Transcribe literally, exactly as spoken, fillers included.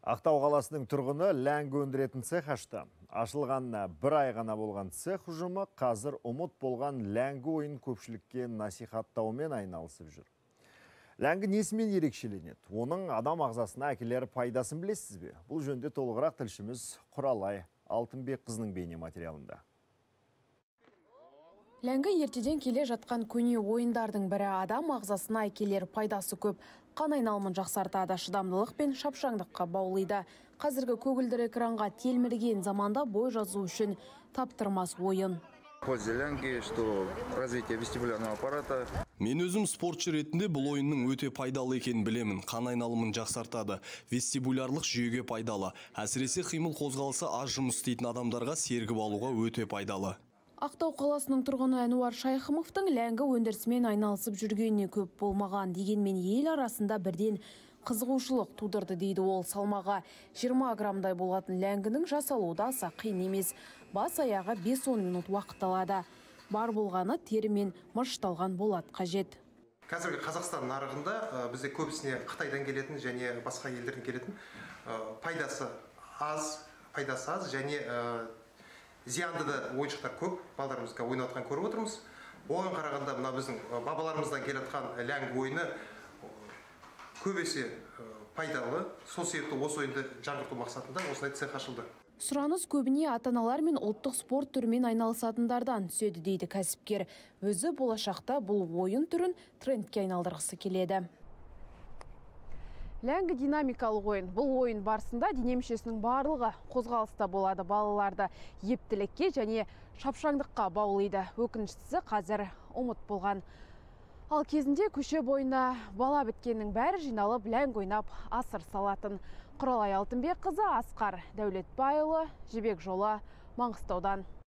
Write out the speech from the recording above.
Ақтау қаласының тұрғыны ләңгі өндіретін цех ашты. Ашылғанына бір ай ғана болған цех ұжымы қазір ұмыт болған ләңгі ойын көпшілікке насихаттаумен айналысып жүр. Ләңгі несімен ерекшеленеді? Оның адам ағзасына әкелер пайдасын білесіз бе? Бұл жөнде толығырақ тілшіміз Құралай Алтынбекқызының бейне материалында. Ләңгі ертеден келе жатқан көне ойындардың бірі, адам ағзасына әкелер пайдасы көп. Қан айналымын жақсартады, шыдамдылық пен шапшаңдыққа баулиды. Қазіргі көгілдір экранға телмірген заманда бой жазу үшін таптырмас ойын. Мен өзім спортшы ретінде бұл ойынның өте пайдалы екенін білемін. Қан айналымын жақсартады, вестибулярлық жүйеге пайдалы. Әсіресе қимыл қозғалысы аз жұмыс істейтін адамдарға сергіп алуға өте пайдалы. Ақтау қаласының тұрғыны Әнуар Шайхымовтың ләңгі өндірісімен айналысып жүргеніне көп болмаған, дегенмен ел арасында бірден қызығушылық тудырды дейді ол. Салмағы жиырма граммдай болатын ләңгінің жасалуы да аса қиын емес. Бас аяғы бес он минут уақыт алады. Бар болғаны терімен мышталған болат қажет. Қазіргі Қазақстан нарығында бізде көбісіне Қытайдан келетін және басқа елдерден келетін пайдасы аз, пайдасы аз және зиянды да ойыншықтар көп, балдарымызға ойнатқан көріп отырмыз. Оған қарағанда мына біздің бабаларымыздан келатқан ләңгі ойыны көбесе пайдалы. Сол себепті осы ойынды жаңғырту мақсатында осындай цех ашылды. Сұраныс көбіне ата-аналар мен ұлттық спорт түрімен айналысатындардан түседі дейді кәсіпкер. Өзі болашақта бұл ойын түрін трендке айналдырғысы келеді. Ләңгі динамикалық ойын. Бұл ойын барысында дене мүшесінің барлығы қозғалыста болады. Балаларды ептілікке және шапшаңдыққа баулиды. Өкініштісі қазір ұмыт болған. Ал кезінде көше бойына бала біткеннің бәрі жиналып ләңгі ойнап асыр салатын. Құралай Алтынбекқызы, Асқар Дәулетбайұлы, Жібек Жолы, Маңғыстаудан.